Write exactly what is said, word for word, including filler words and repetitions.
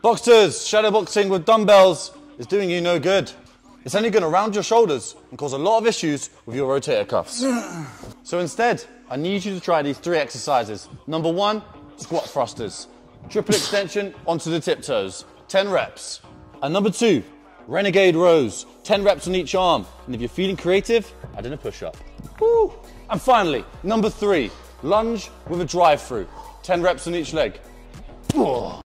Boxers, shadow boxing with dumbbells is doing you no good. It's only going to round your shoulders and cause a lot of issues with your rotator cuffs. So instead, I need you to try these three exercises. Number one, squat thrusters. Triple extension onto the tiptoes, ten reps. And number two, renegade rows, ten reps on each arm. And if you're feeling creative, add in a push-up. Woo. And finally, number three, lunge with a drive-through, ten reps on each leg.